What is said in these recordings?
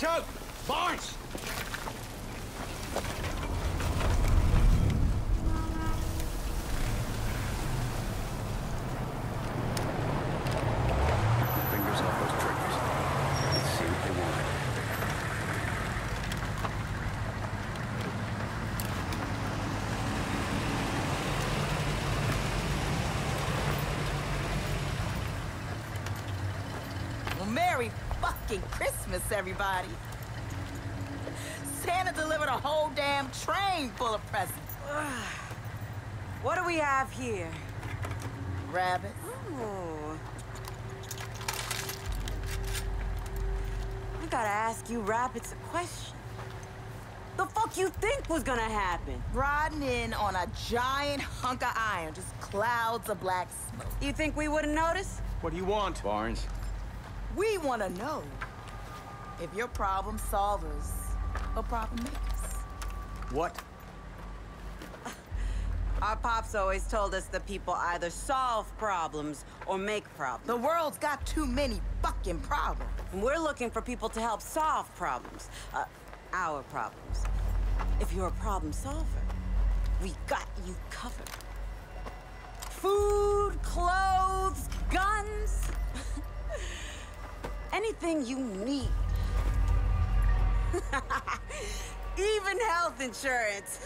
out! Barnes! Fingers off those triggers. Let's see what they want. Well, Merry fucking Christmas, everybody. Santa delivered a whole damn train full of presents. What do we have here? Rabbits. Ooh. I gotta ask you rabbits a question. The fuck you think was gonna happen? Riding in on a giant hunk of iron, just clouds of black smoke. You think we wouldn't notice? What do you want? Barnes. We want to know if you're problem solvers or problem makers. What? Our pops always told us that people either solve problems or make problems. The world's got too many fucking problems. And we're looking for people to help solve problems. Our problems. If you're a problem solver, we got you covered. Food, clothes, guns. Anything you need. Even health insurance.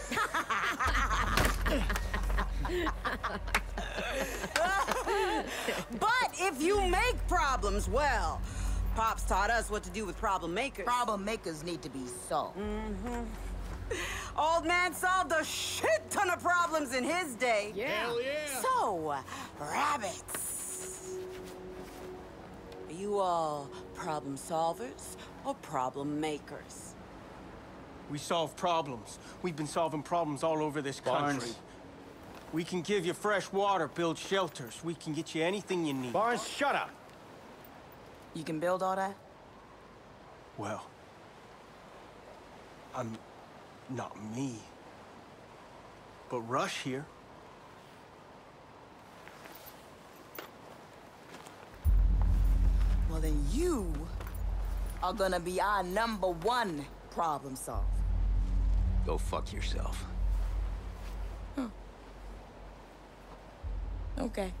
But if you make problems, well, Pops taught us what to do with problem makers. Problem makers need to be solved. Old man solved a shit ton of problems in his day. Yeah. Hell yeah! So, rabbits. Are you all problem solvers or problem makers? We solve problems. We've been solving problems all over this country. Barnes. We can give you fresh water, build shelters. We can get you anything you need. Barnes, shut up! You can build all that? Well, I'm not me, but Rush here. Well, then you are gonna be our #1 problem solver. Go fuck yourself. Okay.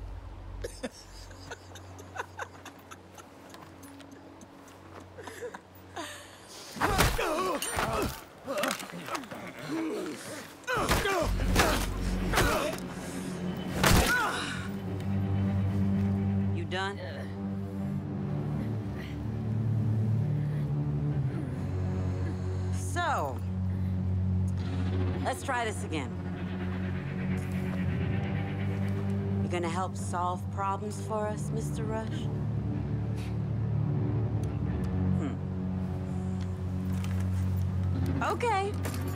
You done? So, let's try this again. You gonna help solve problems for us, Mr. Rush? Okay.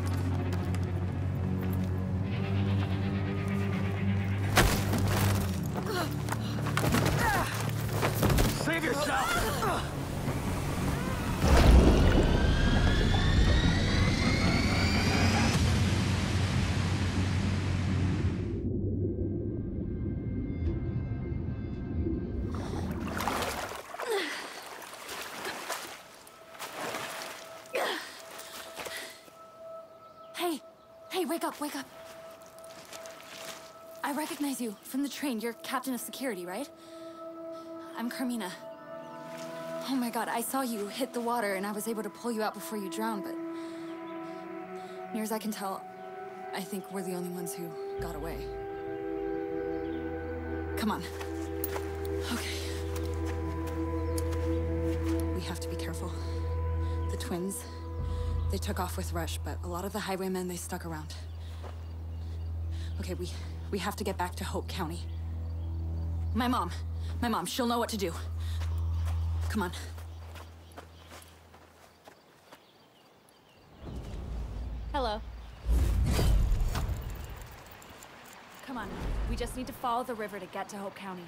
Save yourself! Hey, wake up, wake up. I recognize you from the train. You're captain of security, right? I'm Carmina. Oh my god, I saw you hit the water and I was able to pull you out before you drowned, but... near as I can tell, I think we're the only ones who got away. Come on. Okay. We have to be careful. The twins, they took off with Rush, but a lot of the highwaymen, they stuck around. Okay, we have to get back to Hope County. My mom, she'll know what to do. Come on. Hello. Come on, we just need to follow the river to get to Hope County.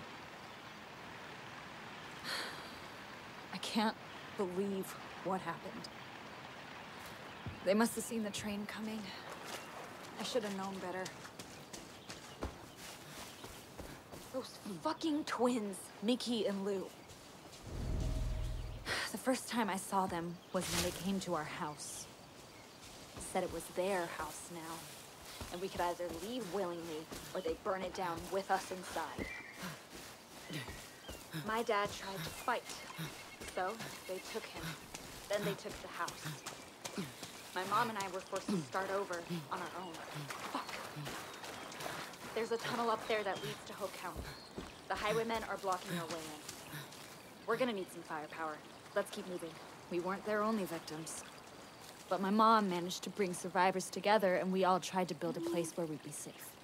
I can't believe what happened. They must have seen the train coming. I should have known better. Those fucking twins, Mickey and Lou. The first time I saw them was when they came to our house. Said it was their house now, and we could either leave willingly or they'd burn it down with us inside. My dad tried to fight, so they took him. Then they took the house. My mom and I were forced to start over on our own. Fuck. There's a tunnel up there that leads to Hope County. The highwaymen are blocking our way in. We're gonna need some firepower. Let's keep moving. We weren't their only victims. But my mom managed to bring survivors together, and we all tried to build a place where we'd be safe.